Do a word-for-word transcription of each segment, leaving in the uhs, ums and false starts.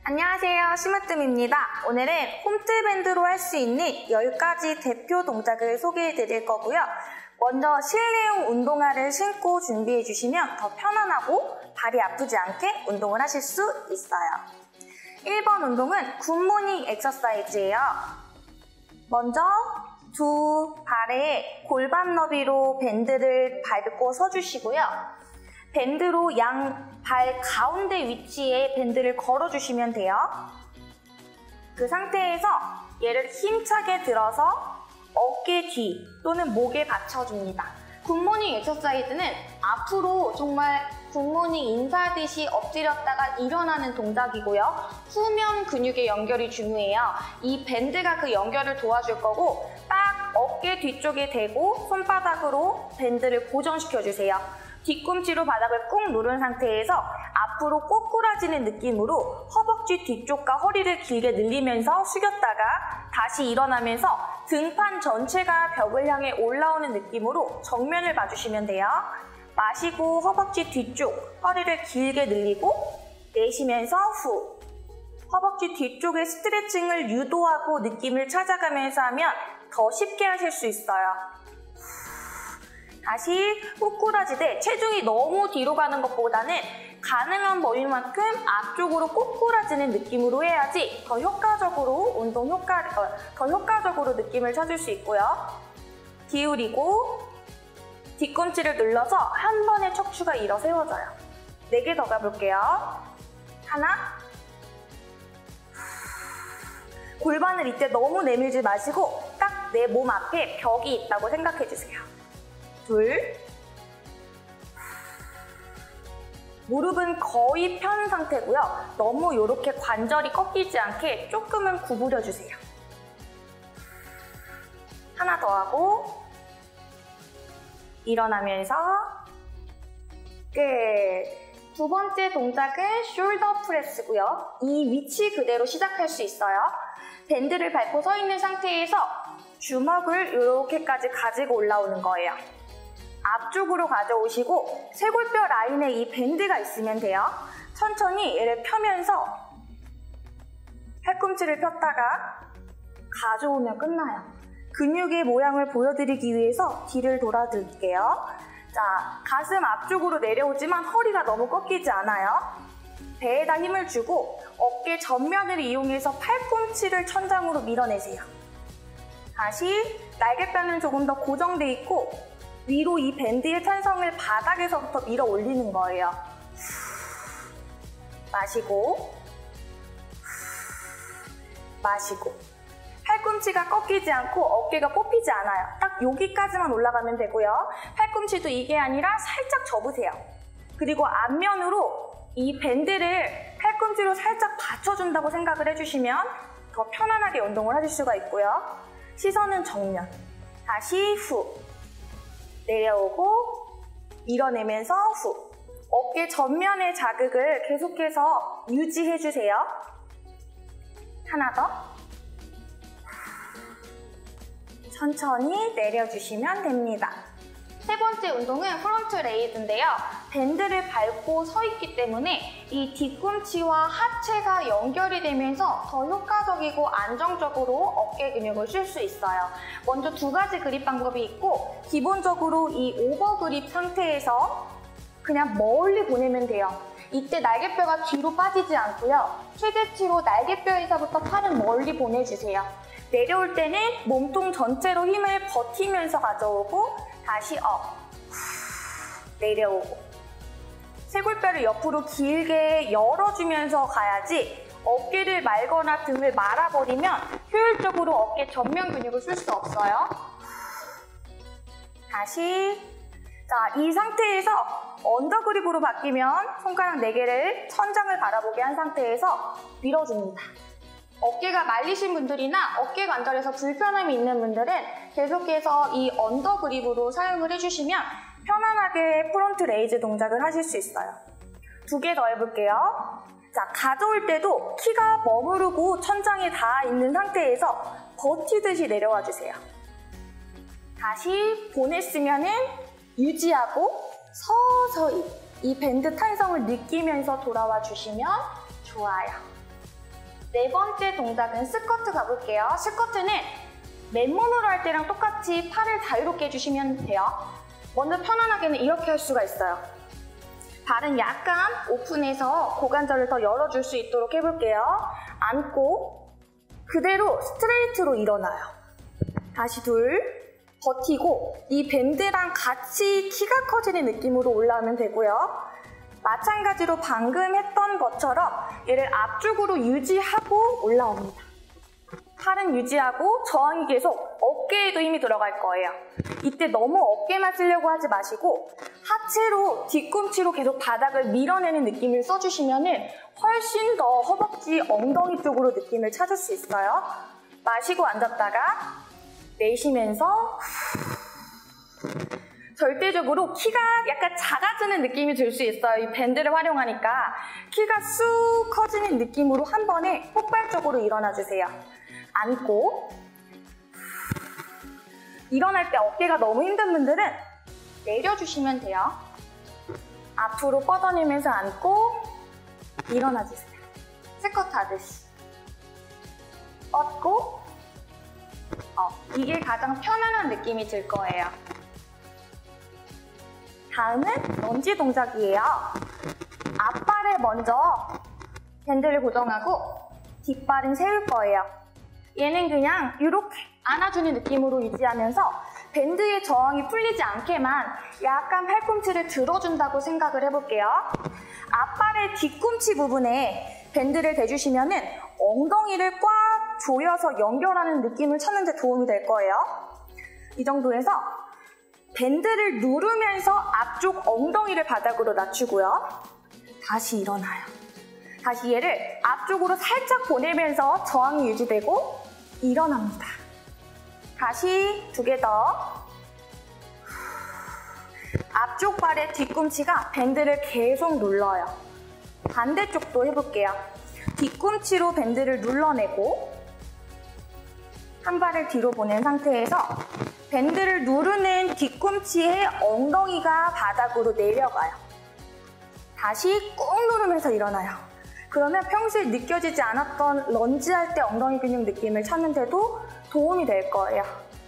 안녕하세요, 심으뜸입니다. 오늘은 홈트밴드로 할 수 있는 열 가지 대표 동작을 소개해 드릴 거고요. 먼저 실내용 운동화를 신고 준비해 주시면 더 편안하고 발이 아프지 않게 운동을 하실 수 있어요. 일 번 운동은 굿모닝 엑서사이즈예요. 먼저 두 발에 골반 너비로 밴드를 밟고 서주시고요. 밴드로 양 발 가운데 위치에 밴드를 걸어주시면 돼요. 그 상태에서 얘를 힘차게 들어서 어깨 뒤 또는 목에 받쳐줍니다. 굿모닝 엑서사이즈는 앞으로 정말 굿모닝 인사하듯이 엎드렸다가 일어나는 동작이고요. 후면 근육의 연결이 중요해요. 이 밴드가 그 연결을 도와줄 거고 딱 어깨 뒤쪽에 대고 손바닥으로 밴드를 고정시켜주세요. 뒤꿈치로 바닥을 꾹 누른 상태에서 앞으로 꼬꾸라지는 느낌으로 허벅지 뒤쪽과 허리를 길게 늘리면서 숙였다가 다시 일어나면서 등판 전체가 벽을 향해 올라오는 느낌으로 정면을 봐주시면 돼요. 마시고 허벅지 뒤쪽, 허리를 길게 늘리고 내쉬면서 후. 허벅지 뒤쪽의 스트레칭을 유도하고 느낌을 찾아가면서 하면 더 쉽게 하실 수 있어요. 다시 꼬꾸라지되 체중이 너무 뒤로 가는 것보다는 가능한 범위만큼 앞쪽으로 꼬꾸라지는 느낌으로 해야지 더 효과적으로 운동 효과, 어, 더 효과적으로 느낌을 찾을 수 있고요. 기울이고 뒤꿈치를 눌러서 한 번에 척추가 일어 세워져요. 네 개 더 가볼게요. 하나. 골반을 이때 너무 내밀지 마시고 딱 내 몸 앞에 벽이 있다고 생각해 주세요. 둘. 무릎은 거의 편 상태고요. 너무 이렇게 관절이 꺾이지 않게 조금은 구부려 주세요. 하나 더 하고 일어나면서 끝. 두 번째 동작은 숄더 프레스고요. 이 위치 그대로 시작할 수 있어요. 밴드를 밟고 서 있는 상태에서 주먹을 이렇게까지 가지고 올라오는 거예요. 앞쪽으로 가져오시고 쇄골뼈 라인에 이 밴드가 있으면 돼요. 천천히 얘를 펴면서 팔꿈치를 폈다가 가져오면 끝나요. 근육의 모양을 보여드리기 위해서 뒤를 돌아드릴게요. 자, 가슴 앞쪽으로 내려오지만 허리가 너무 꺾이지 않아요. 배에다 힘을 주고 어깨 전면을 이용해서 팔꿈치를 천장으로 밀어내세요. 다시 날개뼈는 조금 더 고정돼 있고 위로 이 밴드의 탄성을 바닥에서부터 밀어 올리는 거예요. 마시고 마시고 팔꿈치가 꺾이지 않고 어깨가 뽑히지 않아요. 딱 여기까지만 올라가면 되고요. 팔꿈치도 이게 아니라 살짝 접으세요. 그리고 앞면으로 이 밴드를 팔꿈치로 살짝 받쳐준다고 생각을 해주시면 더 편안하게 운동을 하실 수가 있고요. 시선은 정면. 다시 후. 내려오고 밀어내면서 후. 어깨 전면의 자극을 계속해서 유지해주세요. 하나 더. 천천히 내려주시면 됩니다. 세 번째 운동은 프론트 레이즈인데요. 밴드를 밟고 서 있기 때문에 이 뒤꿈치와 하체가 연결이 되면서 더 효과적이고 안정적으로 어깨 근육을 쓸 수 있어요. 먼저 두 가지 그립 방법이 있고 기본적으로 이 오버 그립 상태에서 그냥 멀리 보내면 돼요. 이때 날개뼈가 뒤로 빠지지 않고요. 최대치로 날개뼈에서부터 팔은 멀리 보내주세요. 내려올 때는 몸통 전체로 힘을 버티면서 가져오고 다시 업, 내려오고 쇄골뼈를 옆으로 길게 열어주면서 가야지 어깨를 말거나 등을 말아버리면 효율적으로 어깨 전면 근육을 쓸 수 없어요. 다시 자, 이 상태에서 언더그립으로 바뀌면 손가락 네 개를 천장을 바라보게 한 상태에서 밀어줍니다. 어깨가 말리신 분들이나 어깨 관절에서 불편함이 있는 분들은 계속해서 이 언더 그립으로 사용을 해주시면 편안하게 프론트 레이즈 동작을 하실 수 있어요. 두 개 더 해볼게요. 자, 가져올 때도 키가 머무르고 천장에 닿아 있는 상태에서 버티듯이 내려와 주세요. 다시 보냈으면은 유지하고 서서히 이 밴드 탄성을 느끼면서 돌아와 주시면 좋아요. 네 번째 동작은 스쿼트 가볼게요. 스쿼트는 맨몸으로 할 때랑 똑같이 팔을 자유롭게 해주시면 돼요. 먼저 편안하게는 이렇게 할 수가 있어요. 발은 약간 오픈해서 고관절을 더 열어줄 수 있도록 해볼게요. 앉고 그대로 스트레이트로 일어나요. 다시 둘, 버티고 이 밴드랑 같이 키가 커지는 느낌으로 올라오면 되고요. 마찬가지로 방금 했던 것처럼 얘를 앞쪽으로 유지하고 올라옵니다. 팔은 유지하고 저항이 계속 어깨에도 힘이 들어갈 거예요. 이때 너무 어깨만 쓰려고 하지 마시고 하체로 뒤꿈치로 계속 바닥을 밀어내는 느낌을 써주시면 훨씬 더 허벅지, 엉덩이 쪽으로 느낌을 찾을 수 있어요. 마시고 앉았다가 내쉬면서 절대적으로 키가 약간 작아지는 느낌이 들 수 있어요. 이 밴드를 활용하니까 키가 쑥 커지는 느낌으로 한 번에 폭발적으로 일어나주세요. 앉고 일어날 때 어깨가 너무 힘든 분들은 내려주시면 돼요. 앞으로 뻗어내면서 앉고 일어나주세요. 스쿼트 하듯이 뻗고 어, 이게 가장 편안한 느낌이 들 거예요. 다음은 런지 동작이에요. 앞발에 먼저 밴드를 고정하고 뒷발은 세울 거예요. 얘는 그냥 이렇게 안아주는 느낌으로 유지하면서 밴드의 저항이 풀리지 않게만 약간 팔꿈치를 들어준다고 생각을 해볼게요. 앞발의 뒤꿈치 부분에 밴드를 대주시면 엉덩이를 꽉 조여서 연결하는 느낌을 찾는 데 도움이 될 거예요. 이 정도에서 밴드를 누르면서 앞쪽 엉덩이를 바닥으로 낮추고요. 다시 일어나요. 다시 얘를 앞쪽으로 살짝 보내면서 저항이 유지되고 일어납니다. 다시 두 개 더. 앞쪽 발의 뒤꿈치가 밴드를 계속 눌러요. 반대쪽도 해볼게요. 뒤꿈치로 밴드를 눌러내고 한 발을 뒤로 보낸 상태에서 밴드를 누르는 뒤꿈치에 엉덩이가 바닥으로 내려가요. 다시 꾹 누르면서 일어나요. 그러면 평소에 느껴지지 않았던 런지할 때 엉덩이 근육 느낌을 찾는데도 도움이 될 거예요.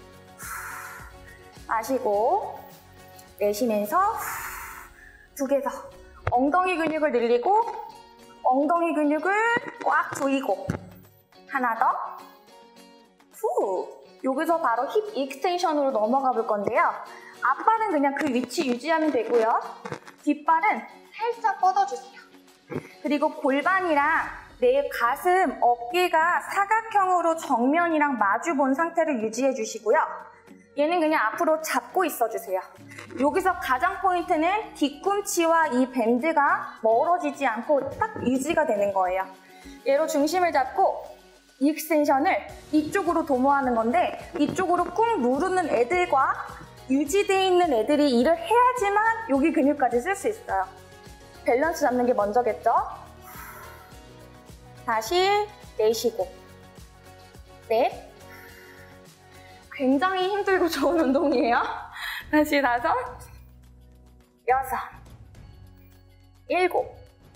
마시고 내쉬면서 두 개 더. 엉덩이 근육을 늘리고 엉덩이 근육을 꽉 조이고 하나 더. 후. 여기서 바로 힙 익스텐션으로 넘어가 볼 건데요. 앞발은 그냥 그 위치 유지하면 되고요. 뒷발은 살짝 뻗어주세요. 그리고 골반이랑 내 가슴, 어깨가 사각형으로 정면이랑 마주 본 상태를 유지해 주시고요. 얘는 그냥 앞으로 잡고 있어주세요. 여기서 가장 포인트는 뒤꿈치와 이 밴드가 멀어지지 않고 딱 유지가 되는 거예요. 얘로 중심을 잡고 익스텐션을 이쪽으로 도모하는 건데 이쪽으로 꾹 누르는 애들과 유지되어 있는 애들이 일을 해야지만 여기 근육까지 쓸 수 있어요. 밸런스 잡는 게 먼저겠죠? 다시 내쉬고 넷. 굉장히 힘들고 좋은 운동이에요. 다시 다섯, 여섯, 일곱,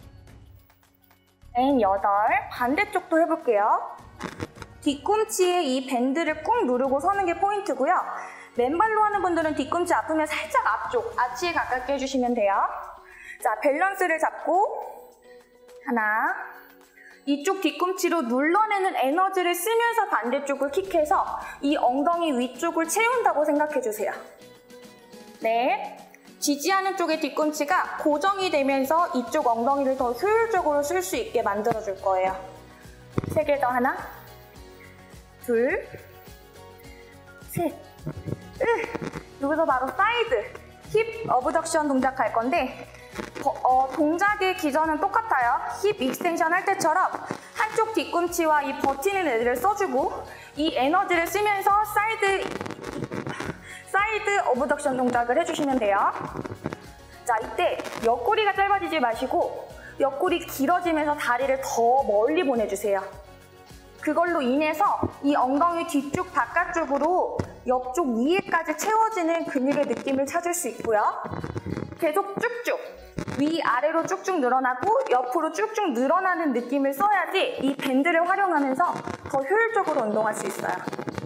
앤 여덟. 반대쪽도 해볼게요. 뒤꿈치에 이 밴드를 꾹 누르고 서는 게 포인트고요. 맨발로 하는 분들은 뒤꿈치 아프면 살짝 앞쪽, 아치에 가깝게 해주시면 돼요. 자, 밸런스를 잡고 하나, 이쪽 뒤꿈치로 눌러내는 에너지를 쓰면서 반대쪽을 킥해서 이 엉덩이 위쪽을 채운다고 생각해주세요. 네, 지지하는 쪽의 뒤꿈치가 고정이 되면서 이쪽 엉덩이를 더 효율적으로 쓸 수 있게 만들어줄 거예요. 세 개 더. 하나, 둘, 셋, 으. 여기서 바로 사이드 힙 어브덕션 동작 할 건데 어, 동작의 기전은 똑같아요. 힙 익스텐션 할 때처럼 한쪽 뒤꿈치와 이 버티는 애들을 써주고 이 에너지를 쓰면서 사이드 사이드 어브덕션 동작을 해주시면 돼요. 자, 이때 옆구리가 짧아지지 마시고 옆구리 길어지면서 다리를 더 멀리 보내주세요. 그걸로 인해서 이 엉덩이 뒤쪽 바깥쪽으로 옆쪽 위에까지 채워지는 근육의 느낌을 찾을 수 있고요. 계속 쭉쭉 위아래로 쭉쭉 늘어나고 옆으로 쭉쭉 늘어나는 느낌을 써야지 이 밴드를 활용하면서 더 효율적으로 운동할 수 있어요.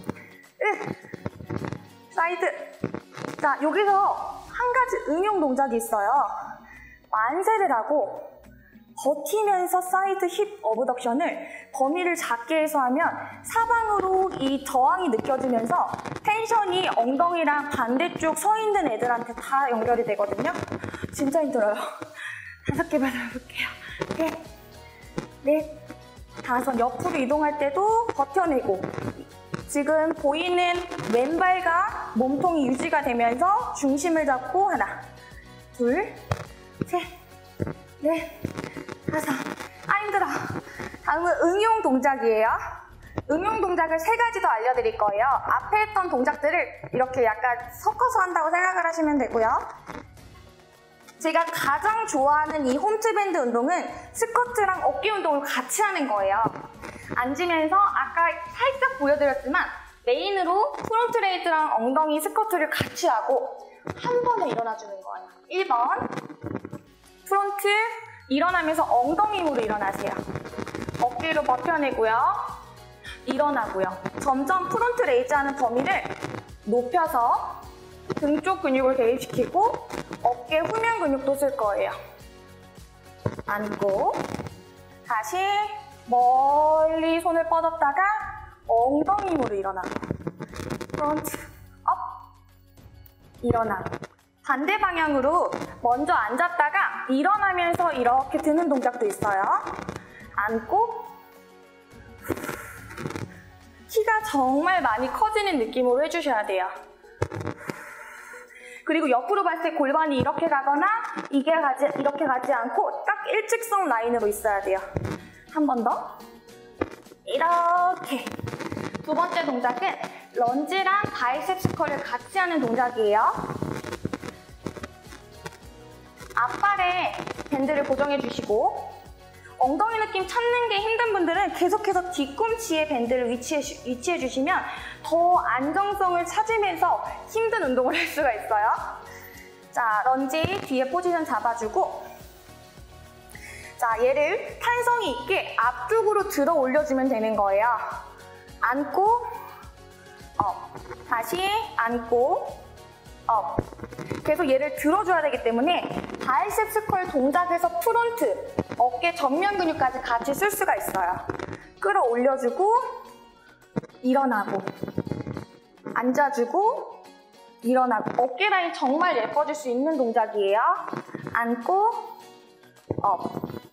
으, 사이드. 자, 여기서 한 가지 응용 동작이 있어요. 만세를 하고 버티면서 사이드 힙 어브덕션을 범위를 작게 해서 하면 사방으로 이 저항이 느껴지면서 텐션이 엉덩이랑 반대쪽 서 있는 애들한테 다 연결이 되거든요. 진짜 힘들어요. 다섯 개만 해볼게요. 넷, 넷, 다섯. 옆으로 이동할 때도 버텨내고 지금 보이는 왼발과 몸통이 유지가 되면서 중심을 잡고 하나, 둘, 셋, 넷, 다섯. 아 힘들어. 다음은 응용 동작이에요. 응용 동작을 세 가지 더 알려드릴 거예요. 앞에 했던 동작들을 이렇게 약간 섞어서 한다고 생각을 하시면 되고요. 제가 가장 좋아하는 이 홈트밴드 운동은 스쿼트랑 어깨 운동을 같이 하는 거예요. 앉으면서 아까 살짝 보여드렸지만 메인으로 프론트 레이즈랑 엉덩이 스쿼트를 같이 하고 한 번에 일어나주는 거예요. 일 번 프론트 일어나면서 엉덩이 힘으로 일어나세요. 어깨로 버텨내고요. 일어나고요. 점점 프론트 레이즈 하는 범위를 높여서 등 쪽 근육을 대입시키고 어깨 후면 근육도 쓸 거예요. 앉고 다시 멀리 손을 뻗었다가 엉덩이 힘으로 일어나고 프론트 업 일어나고 반대 방향으로 먼저 앉았다가 일어나면서 이렇게 드는 동작도 있어요. 앉고 키가 정말 많이 커지는 느낌으로 해주셔야 돼요. 그리고 옆으로 봤을 때 골반이 이렇게 가거나 이게 가지, 이렇게 가지 않고 딱 일직선 라인으로 있어야 돼요. 한 번 더. 이렇게. 두 번째 동작은 런지랑 바이셉스 컬을 같이 하는 동작이에요. 앞발에 밴드를 고정해 주시고 엉덩이 느낌 찾는 게 힘든 분들은 계속해서 뒤꿈치에 밴드를 위치해, 위치해 주시면 더 안정성을 찾으면서 힘든 운동을 할 수가 있어요. 자, 런지 뒤에 포지션 잡아주고 자, 얘를 탄성이 있게 앞쪽으로 들어 올려주면 되는 거예요. 앉고 업, 다시 앉고 업. 계속 얘를 들어줘야 되기 때문에 바이셉스 컬 동작에서 프론트, 어깨 전면 근육까지 같이 쓸 수가 있어요. 끌어올려주고 일어나고 앉아주고 일어나고 어깨 라인 정말 예뻐질 수 있는 동작이에요. 앉고 업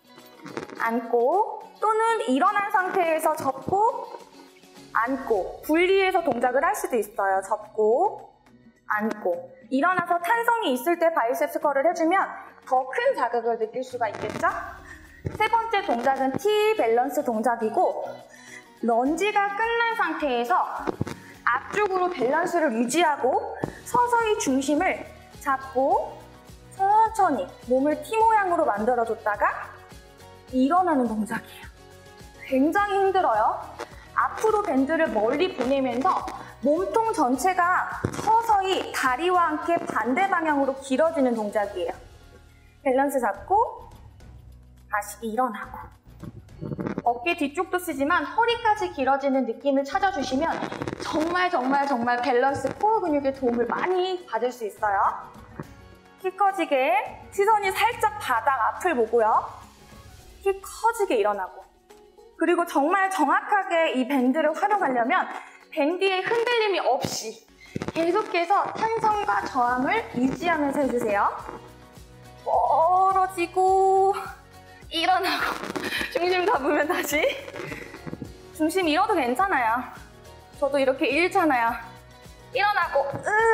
앉고 또는 일어난 상태에서 접고 앉고 분리해서 동작을 할 수도 있어요. 접고 앉고 일어나서 탄성이 있을 때 바이셉스 컬을 해주면 더 큰 자극을 느낄 수가 있겠죠? 세 번째 동작은 T 밸런스 동작이고 런지가 끝난 상태에서 앞쪽으로 밸런스를 유지하고 서서히 중심을 잡고 천천히 몸을 T 모양으로 만들어줬다가 일어나는 동작이에요. 굉장히 힘들어요. 앞으로 밴드를 멀리 보내면서 몸통 전체가 서서히 다리와 함께 반대 방향으로 길어지는 동작이에요. 밸런스 잡고 다시 일어나고 어깨 뒤쪽도 쓰지만 허리까지 길어지는 느낌을 찾아주시면 정말 정말 정말 밸런스 코어 근육의 도움을 많이 받을 수 있어요. 키 커지게 시선이 살짝 바닥 앞을 보고요. 키 커지게 일어나고 그리고 정말 정확하게 이 밴드를 활용하려면 밴드의 흔들림이 없이 계속해서 탄성과 저항을 유지하면서 해주세요. 멀어지고 일어나고 중심 잡으면 다시 중심 잃어도 괜찮아요. 저도 이렇게 잃잖아요. 일어나고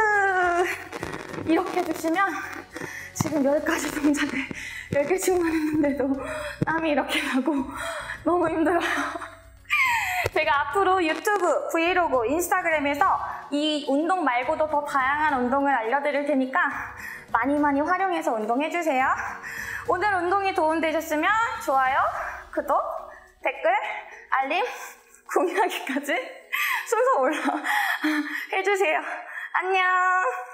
으 이렇게 해주시면 지금 열 가지 동작을 열 개씩만 했는데도 땀이 이렇게 나고 너무 힘들어요. 제가 앞으로 유튜브, 브이로그, 인스타그램에서 이 운동 말고도 더 다양한 운동을 알려드릴 테니까 많이 많이 활용해서 운동해주세요. 오늘 운동이 도움되셨으면 좋아요, 구독, 댓글, 알림, 공유하기까지 순서 올라 해주세요. 안녕.